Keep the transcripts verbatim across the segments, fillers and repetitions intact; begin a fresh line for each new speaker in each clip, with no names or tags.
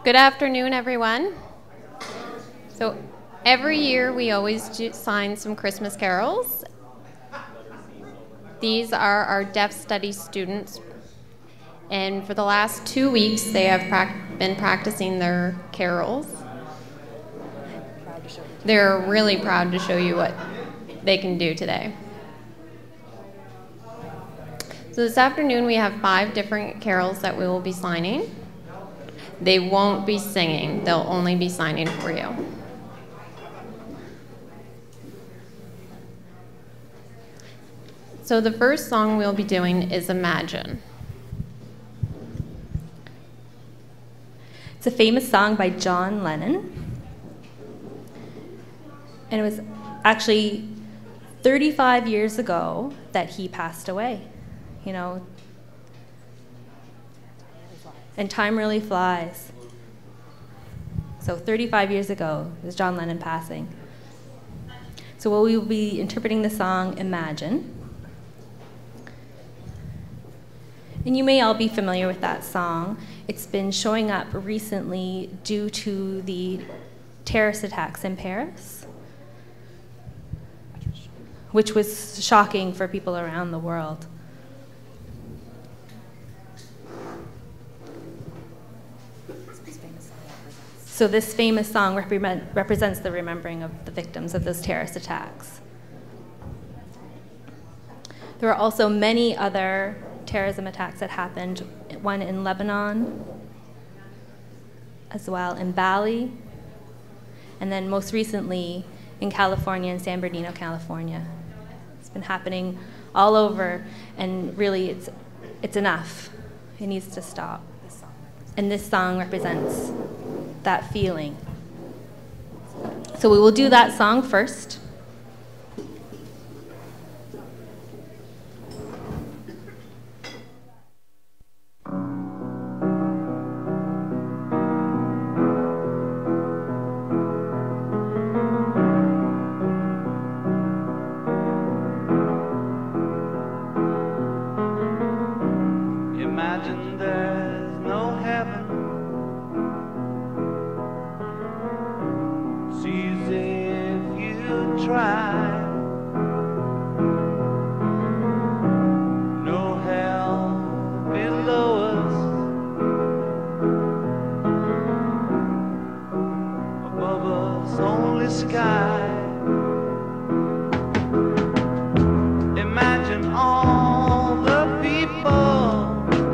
Good afternoon, everyone. So every year we always do sign some Christmas carols. These are our deaf studies students, and for the last two weeks they have prac- been practicing their carols. They're really proud to show you what they can do today. So this afternoon we have five different carols that we will be signing. They won't be singing, they'll only be signing for you. So the first song we'll be doing is Imagine.
It's a famous song by John Lennon. And it was actually thirty-five years ago that he passed away. You know, and time really flies. So thirty-five years ago is John Lennon passing. So we will be interpreting the song Imagine. And you may all be familiar with that song. It's been showing up recently due to the terrorist attacks in Paris, which was shocking for people around the world. So this famous song represent, represents the remembering of the victims of those terrorist attacks. There are also many other terrorism attacks that happened, one in Lebanon, as well in Bali, and then most recently in California, in San Bernardino, California. It's been happening all over, and really it's, it's enough. It needs to stop. And this song represents that feeling. So we will do that song first.
Imagine there's no heaven. It's easy if you try. No hell below us, above us only sky. Imagine all the people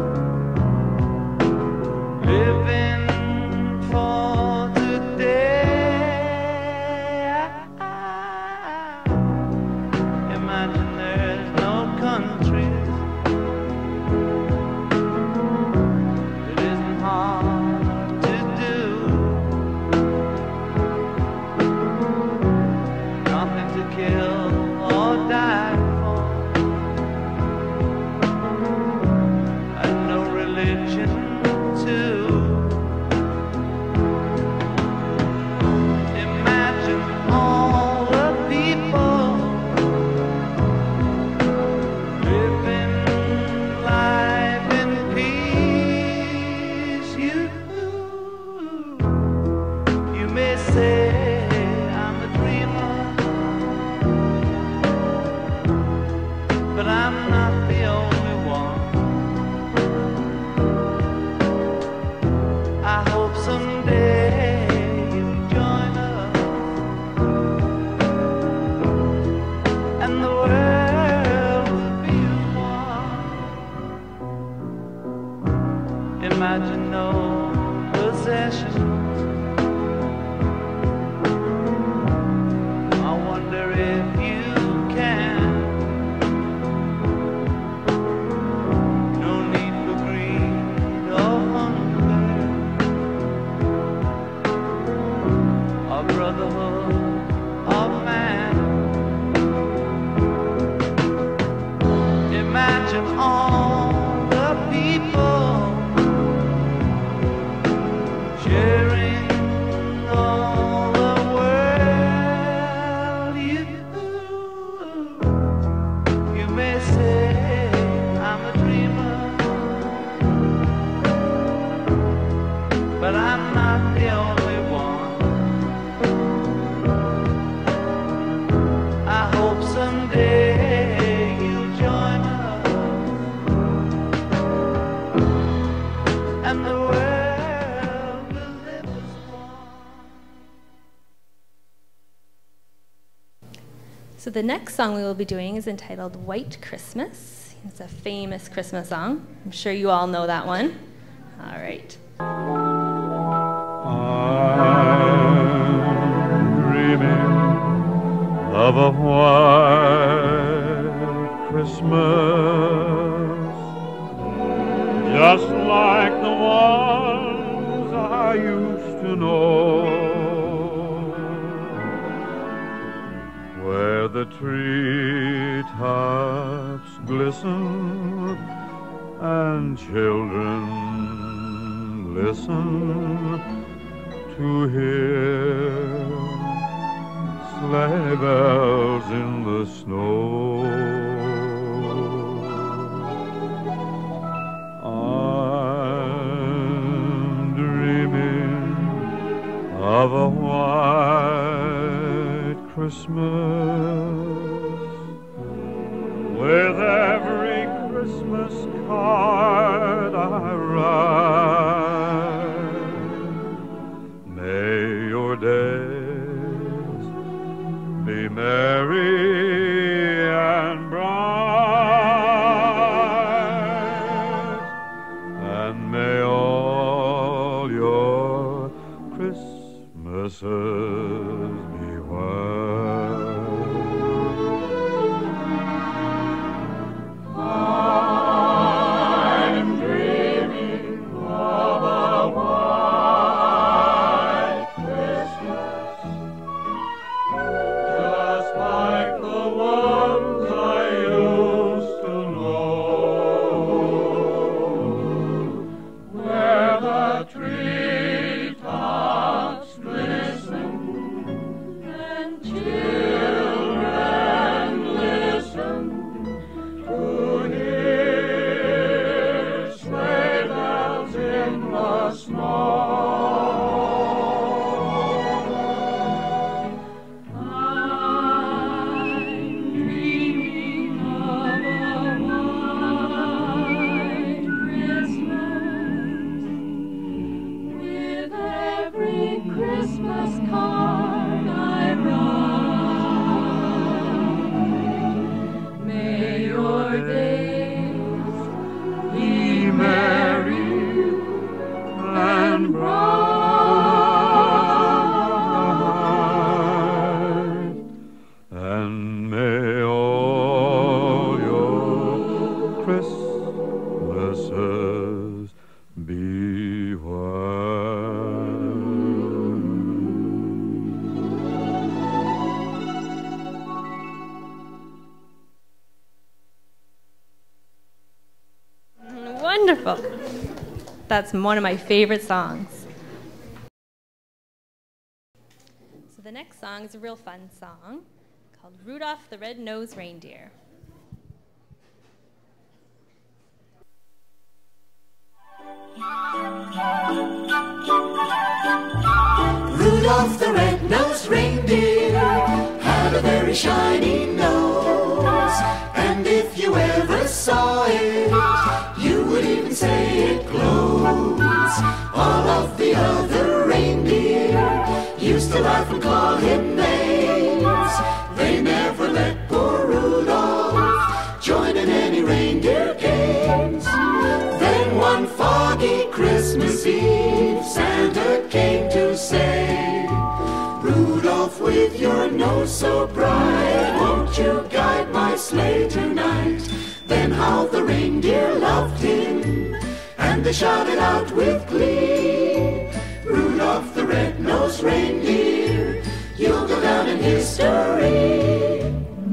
living for today. Imagine there's no countries. It isn't hard to do. Nothing to kill or die for, and no religion too. Imagine all the people living life in peace. You, you may say I'm a dreamer, but I'm not the only one. I hope someday you'll join us, and the world will be one. Imagine no possessions. I wonder if you can. No need for greed or hunger, a brotherhood of man. Imagine all the people sharing all the world. You, you may say I'm a dreamer, but I I'm not the only one. I hope someday you'll join us and the world will live as one.
So the next song we will be doing is entitled White Christmas. It's a famous Christmas song. I'm sure you all know that one. All right.
I'm dreaming of a white Christmas, just like the ones I used to know, where the treetops glisten and children listen to hear sleigh bells in the snow. I'm dreaming of a white Christmas, with every Christmas card I write. May your days be merry and bright, and may all your Christmases be white. I'm dreaming of a white Christmas, just like the ones I used to know, where the treetops glisten and children listen to hear sleigh bells in the snow. I'm dreaming of a white Christmas, with every Christmas card I write. May your days be merry and bright, and may all your Christmases be white.
Wonderful. That's one of my favorite songs. So the next song is a real fun song called Rudolph the Red-Nosed Reindeer.
Rudolph the red-nosed reindeer had a very shiny nose, and if you ever saw it, you would even say it glows. All of the other reindeer used to laugh and call him names. They never let poor Rudolph join in any reindeer games. Then one foggy Christmas Eve, Santa came to say, Rudolph, with your nose so bright, won't you guide my sleigh tonight? Then how the reindeer loved him, and they shouted out with glee, Rudolph the red-nosed reindeer, you'll go down in history.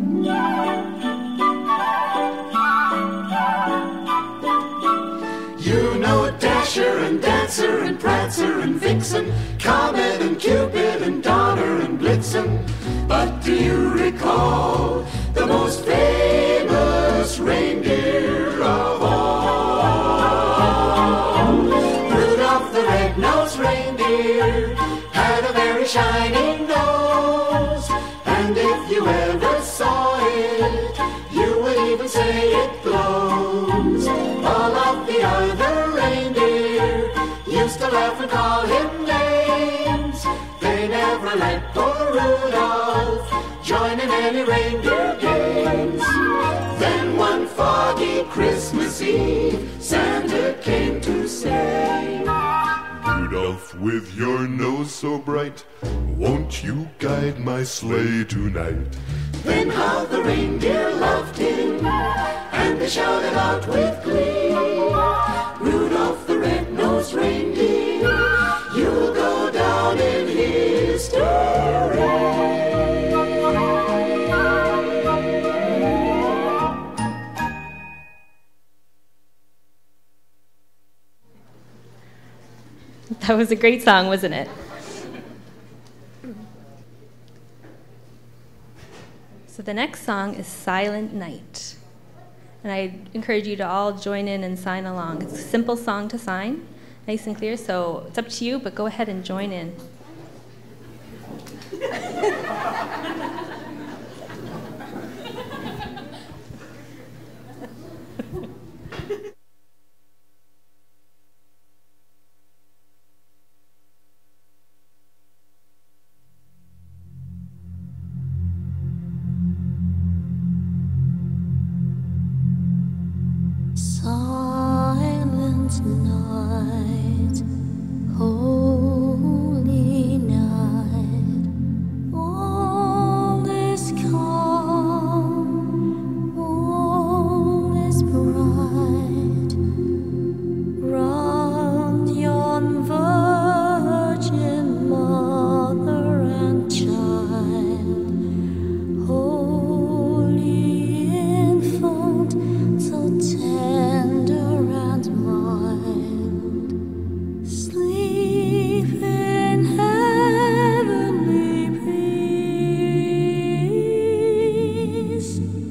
You know Dasher and Dancer and Prancer and Vixen, Comet and Cupid and Donner and Blitzen. But do you recall the most famous reindeer of all? Rudolph the red-nosed reindeer. reindeer had a very shiny nose, and if you ever saw it, you would even say it glows. All of the other reindeer used to laugh and call him names. They never let poor Rudolph join in any reindeer games. Then one foggy Christmas Eve, Santa came to say,
Rudolph, with your nose so bright, won't you guide my sleigh tonight?
Then how the reindeer loved him, and they shouted out with glee, Rudolph the red-nosed reindeer, you'll go down in history.
That was a great song, wasn't it? So the next song is Silent Night. And I encourage you to all join in and sign along. It's a simple song to sign, nice and clear, so it's up to you, but go ahead and join in.
Silent night, holy night, all is calm, all is bright, round yon virgin mother and child, holy infant, so tender and mild, sleep in heavenly peace,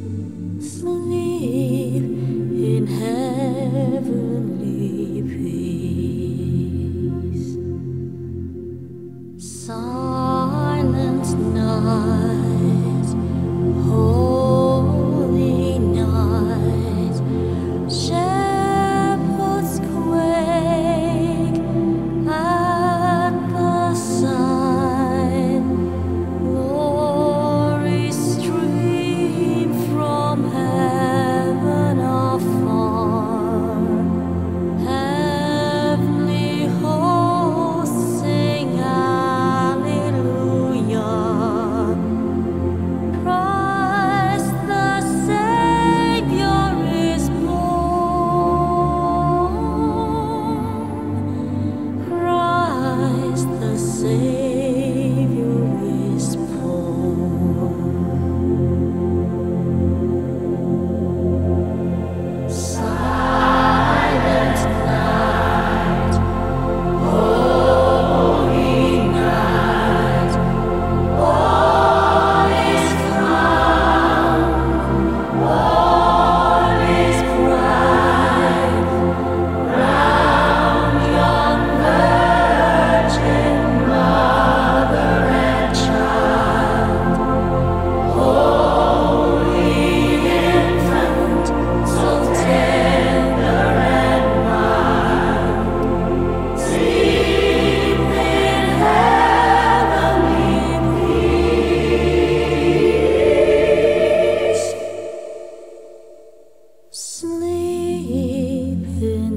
sleep in heavenly peace. Silent night, holy night, shepherds quake at the sign, glory stream from heaven afar, heavenly hosts sing hallelujah. Christ the Savior is born. Christ the Savior is born. Silent night, holy night, all is calm, all is bright, round yon virgin mother and child, holy infant, so tender and mild, sleep in heavenly peace, sleep in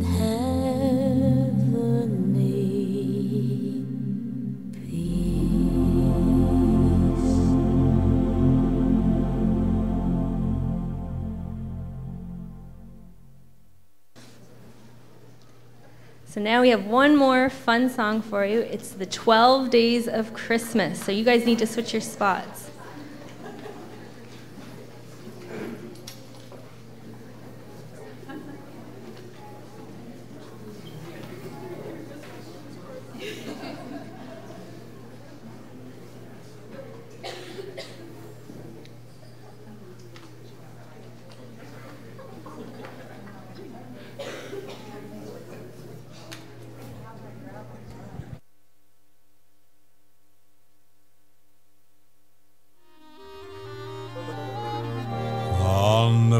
heavenly peace.
So now we have one more fun song for you. It's the twelve Days of Christmas. So you guys need to switch your spots.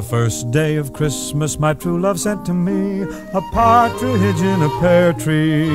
first day of Christmas, my true love sent to me a partridge in a pear tree.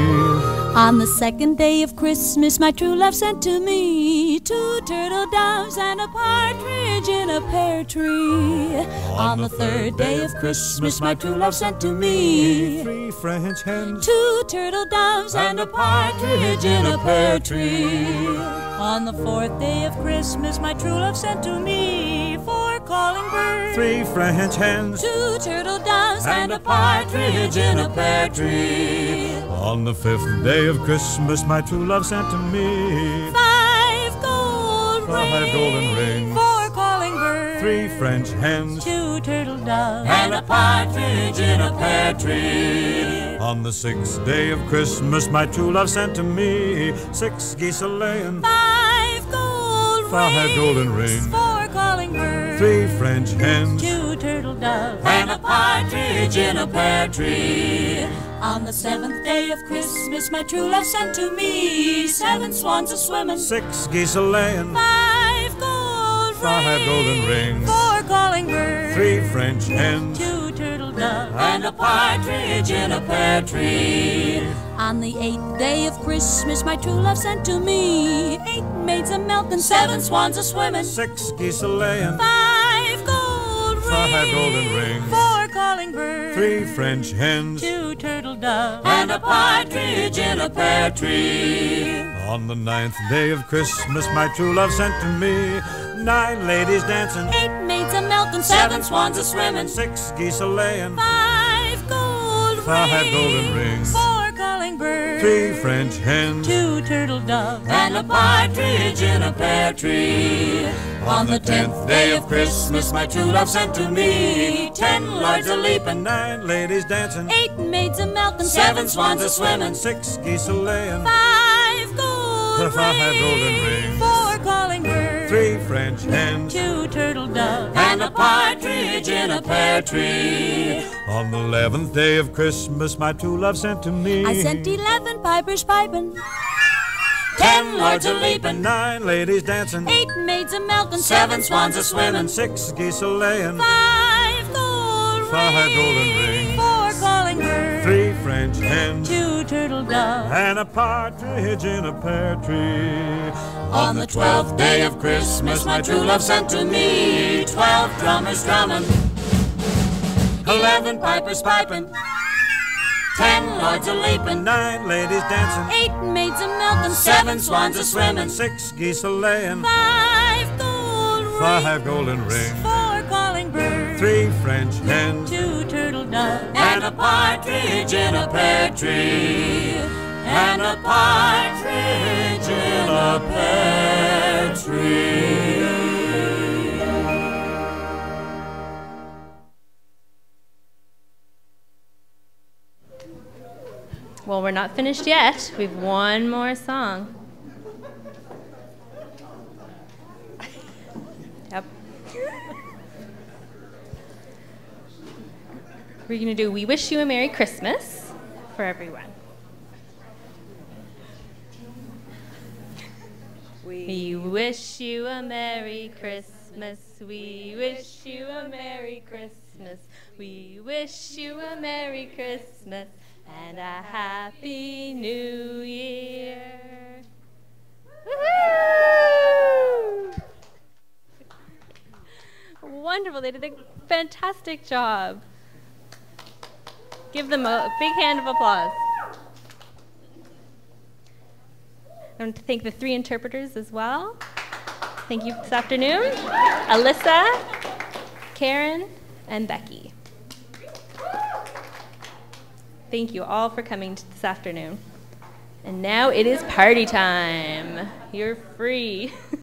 On the second day of Christmas, my true love sent to me two turtle doves and a partridge in a pear tree. On the third day of Christmas, my true love sent to me
three French hens,
two turtle doves and a partridge in a pear tree. On the fourth day of Christmas, my true love sent to me four calling birds,
three French hens,
two turtle doves and a partridge in a pear tree.
On the fifth day of Christmas, my true love sent to me
Five gold
five
rings,
golden rings,
four calling birds,
three French hens,
two turtle doves
And a partridge in a pear tree.
On the sixth day of Christmas, my true love sent to me six geese a-laying,
five gold
five
rings,
golden rings,
four calling birds,
three French hens,
two turtle doves
And a partridge in a pear tree.
On the seventh day of Christmas, my true love sent to me seven swans a-swimming,
six geese a-laying,
five gold
five
rings,
golden rings,
four calling birds,
three French hens,
two turtle doves
And a partridge in a pear tree.
On the eighth day of Christmas, my true love sent to me eight maids a-milking, seven swans a-swimming,
six geese a-laying,
five gold rings,
five golden rings,
four calling birds,
three French hens.
two turtle doves
And a partridge in a pear tree.
On the ninth day of Christmas, my true love sent to me nine ladies dancing,
eight maids a-milking,
Seven swans a-swimming,
six geese a-laying,
five gold
five
rings,
golden rings,
four calling birds,
three French hens.
two turtle doves
And a partridge in a pear tree. On the tenth day of Christmas, my true love sent to me ten lords a-leaping,
Nine ladies dancing,
eight maids a-milking,
seven swans a-swimming,
six geese a-laying,
five gold
five golden
rings,
rings,
four calling birds,
three French hens.
two turtle doves
and a partridge in a pear tree.
On the eleventh day of Christmas, my true love sent to me
I sent eleven pipers piping,
Ten lords a-leaping,
nine ladies dancing,
eight maids a-milking,
seven swans a-swimming,
six geese a-laying,
five gold
five
rings,
golden rings,
four calling birds,
three French hens,
two turtle doves
and a partridge in a pear tree.
On the twelfth day of Christmas, my true love sent to me twelve drummers drumming, eleven pipers piping, ten lords a-leaping,
Nine ladies dancing,
eight maids a-milking,
seven swans a-swimming,
six geese a-laying,
five gold rings,
five golden rings,
four calling birds,
three French hens,
two turtle doves
and a partridge in a pear tree, and a partridge in a pear tree.
Well, we're not finished yet. We've one more song. Yep. We're going to do We Wish You a Merry Christmas for everyone. We wish you a Merry Christmas. We wish you a Merry Christmas. We wish you a Merry Christmas and a Happy New Year. Woohoo! Wonderful. They did a fantastic job. Give them a big hand of applause. I want to thank the three interpreters as well. Thank you this afternoon. Alyssa, Karen, and Becky. Thank you all for coming this afternoon. And now it is party time. You're free.